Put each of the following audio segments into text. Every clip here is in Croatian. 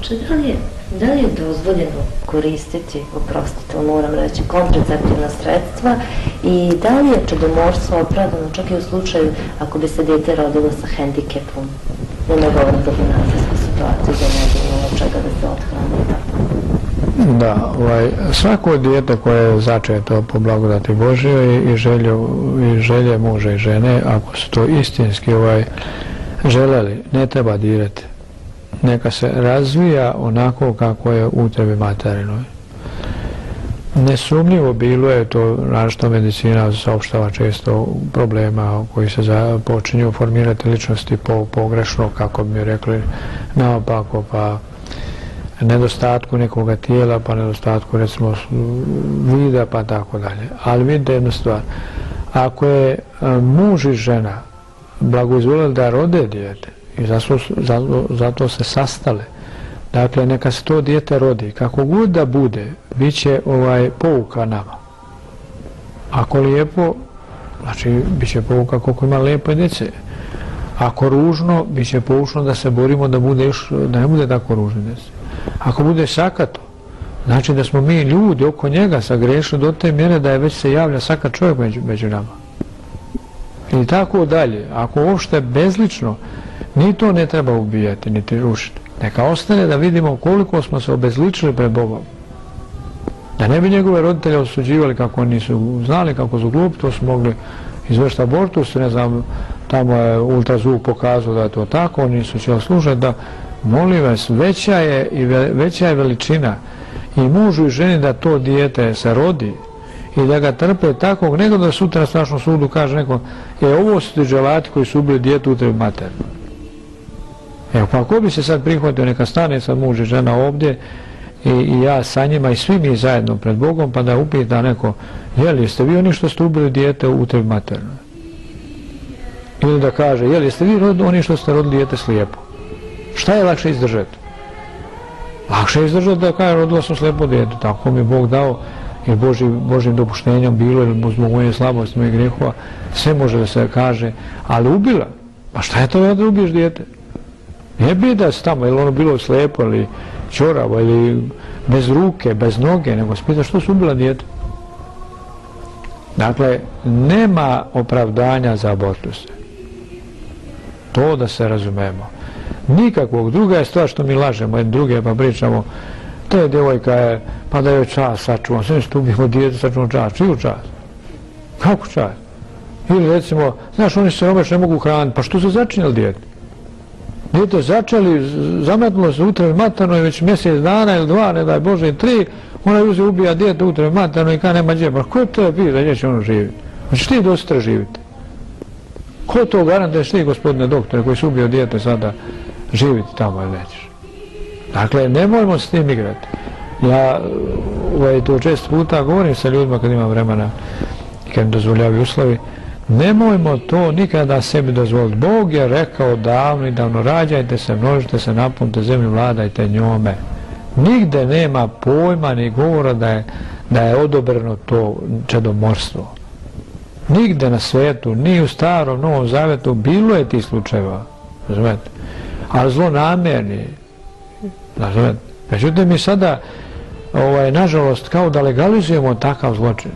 Da li je dozvoljeno koristiti, oprostite, moram reći, kontraceptivna sredstva i da li je čedomorstvo opravdano čak i u slučaju ako bi se dijete rodilo sa hendikepom? Ne govorim za finansijsku situaciju, da ne bi imalo čega da se othrani i tako. Da, svako dijete koje je začeto po blagodati Božjoj i želje muža i žene, ako su to istinski želeli, ne treba dirati. Neka se razvija onako kako je u utrebi materinoj. Nesumnjivo bilo je to, našto medicina saopštava često problema koji se počinju formirati ličnosti pogrešno, kako bi mi rekli, naopako, pa nedostatku nekoga tijela, pa nedostatku recimo vida, pa tako dalje. Ali vidite jednu stvar, ako je muž i žena blagoizvolili da rode dijete i zato se sastale, dakle neka se to dijete rodi, kako god da bude, bit će pouka nama. Ako lijepo, znači bit će pouka koliko ima lijepe djece. Ako ružno, bit će poučno da se borimo da ne bude tako ružno djece. Ako bude sakato, znači da smo mi ljudi oko njega sagrešili do te mjere da je već se javlja sakat čovjek među nama. I tako dalje. Ako uopšte bezlično, ni to ne treba ubijati, niti rušiti. Neka ostane da vidimo koliko smo se obezličili pred Bogom. Da ne bi njegove roditelje osuđivali kako nisu znali, kako su glupi, to su mogli izvršiti abortus, ne znam, tamo je ultrazvuk pokazao da je to tako, oni su će slušati da, molim vas, veća je veličina i mužu i ženi da to dijete se rodi i da ga trpe takvog, nego da sutra na strašnom sudu kaže neko, ovo su ti dželati koji su ubili dijete u utrebi materinoj. Evo, pa ako bi se sad prihvatio, neka stane sad muž i žena ovdje i ja sa njima i svi mi zajedno pred Bogom, pa da upita neko, jeste vi oni što ste ubili dijete u utrebi materinoj? Ili da kaže, jeste vi oni što ste rodili dijete slijepo? Šta je lakše izdržati? Lakše je izdržati da kaže, rodila sam slijepo dijete, tako mi je Bog dao i Božjim dopuštenjom bilo, ili zbog moje slabosti, moje grehova, sve može da se kaže, ali ubila, pa šta je to da ubiješ dijete? Ne bi da se tamo, ili ono bilo slijepo, ili čoravo, ili bez ruke, bez noge, nego se pita što su ubila dijete. Dakle, nema opravdanja za abortuse. To da se razumemo. Nikakvog. Druga je stvar što mi lažemo jedne druge, pa pričamo, to je djevojka je, pa da joj čast sačuvam, sve što ubijemo dijete, sačuvam čast. Čiju čast? Kako čast? Ili recimo, znaš, oni se obaš ne mogu hraniti, pa što su začinjali dijete? Dijete začeli, zametnulo se u utrebi maternoj već mjesec dana ili 2, ne daj Bože, 3, ona je ubija dijete u utrebi maternoj i kada nema džepa. Ko to je pita, gdje će ono živjeti? Hoćeš ti do sutra živjeti? Ko to garantuješ ti, gospodine doktore, koji su ubio dijete sada živjeti tamo ili nećeš? Dakle, nemojmo s tim igrati. Ja to često puta govorim sa ljudima kad imam vremena i kad mi dozvoljavaju uslovi, nemojmo to nikada sebi dozvoliti. Bog je rekao davno i davno, rađajte se, množite se, napunite zemlju, vladajte njome. Nigde nema pojma ni govora da je odobreno to čedomorstvo. Nigde na svijetu, ni u Starom, Novom Zavjetu, bilo je tih slučajeva, razumete, ali zlonamjerni, razumete. Međutim, mi sada, nažalost, kao da legalizujemo takav zločin.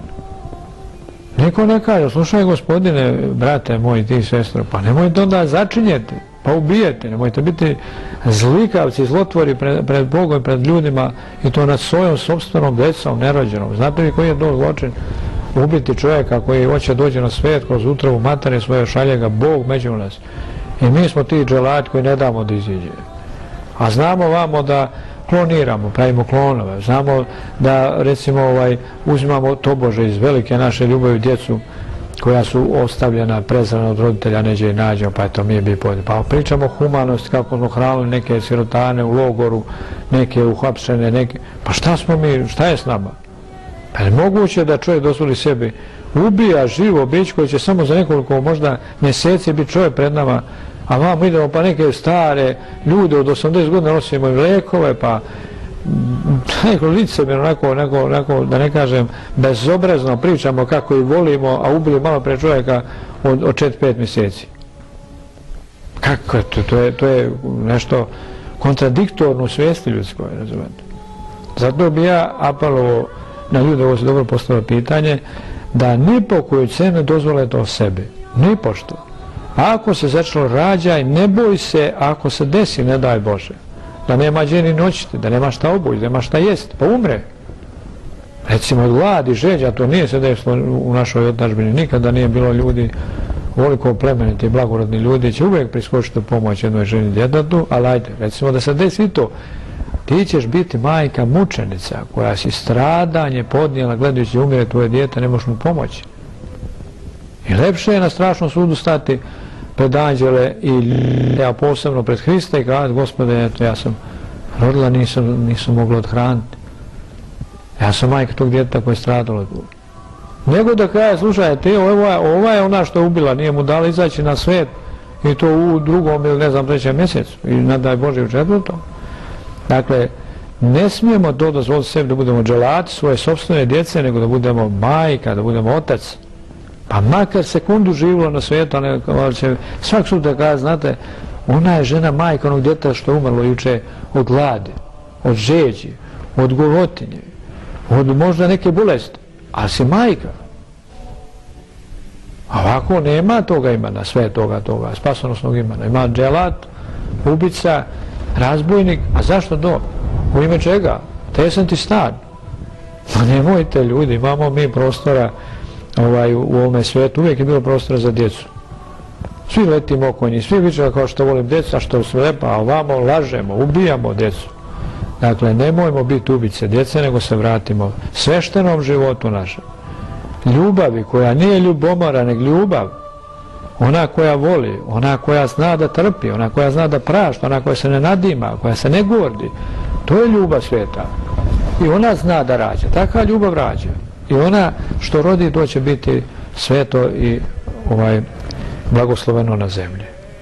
Niko ne kaže, slušaj gospodine, brate moji, ti sestro, pa nemojte onda začinjeti, pa ubijete, nemojte biti zlikavci, zlotvori pred Bogom i pred ljudima i to nad svojom sopstvenom djecom, nerođenom. Znate li koji je to zločin? Ubiti čovjeka koji hoće dođe na svijet kroz utrobu materije svoje, šalje ga Bog među nas. I mi smo ti dželati koji ne damo da iziđe. A znamo vamo da kloniramo, pravimo klonove, znamo da recimo uzimamo tobože iz velike naše ljubavi djecu koja su ostavljena, prezrana od roditelja, neđe i nađemo, pa eto mi bi pojeli. Pa pričamo o humanosti, kako smo hranili neke sirotane u logoru, neke uhapšene, neke, pa šta smo mi, šta je s nama? Pa je moguće da čovjek dozvoli sebi, ubija živo bić koji će samo za nekoliko možda mjeseci biti čovjek pred nama, a vamo idemo pa neke stare ljude od 80 godina nosimo im lekove, pa neko licemjerno, onako, da ne kažem, bezobrazno pričamo kako ih volimo, a ubili malo pre čovjeka od 4-5 mjeseci. Kako je to? To je nešto kontradiktornu svijesti ljudskoj, razumete. Zato bi ja apelovao na ljude, ovo se dobro postavilo pitanje, da ni po koju cenu dozvole to sebi, ni pošto. Ako se začelo rađaj, ne boj se ako se desi, ne daj Bože, da nema gdje ni noćiti, da nema šta obući, da nema šta jesti, pa umre. Recimo od gladi, žeđa, to nije se desilo u našoj otadžbini, nikada nije bilo ljudi, ovoliko plemeniti i blagorodni ljudi će uvijek priskočiti u pomoć jednoj ženi djetetu, ali ajde, recimo da se desi to, ti ćeš biti majka mučenica koja si stradanje podnijela gledajući umire tvoje dijete, ne možeš mu pomoći. I lepše je na strašnom sudu stati pred anđele i ja posebno pred Hrista i kazati, Gospode, eto, ja sam rodila, nisam mogla odhraniti. Ja sam majka tog djeteta koje je stradalo tu. Nego da kaže, slušaj, ova je ona što je ubila, nije mu dala izaći na svijet i to u drugom ili ne znam trećem mjesecu i nadaj Bože u četvrtom. Dakle, ne smijemo to dozvoliti sebi da budemo dželati svoje sopstvene djece, nego da budemo majka, da budemo otac. Pa makar sekundu živilo na svijetu, ali će svak sutra kaže, znate, ona je žena majka onog djeteta što je umrlo juče od gladi, od žeđi, od golotinje, od možda neke bolesti, ali si majka. A ovako nema toga imena, sve toga, spasonosnog imena. Ima dželat, ubica, razbojnik, a zašto to? U ime čega? Tesen ti stan. Pa nemojte ljudi, imamo mi prostora u ovome svijetu, uvijek je bilo prostora za djecu. Svi letimo oko njih, svi vičemo kao što volim djecu, a što sve, pa ovamo lažemo, ubijamo djecu. Dakle, nemojmo biti ubice djece, nego se vratimo sveštenom životu našem. Ljubavi koja nije ljubomora, nego ljubav. Ona koja voli, ona koja zna da trpi, ona koja zna da prašta, ona koja se ne nadima, koja se ne gordi. To je ljubav svijeta. I ona zna da rađa. Taka ljubav rađa. I ona što rodi, to će biti sveto i blagosloveno na zemlji.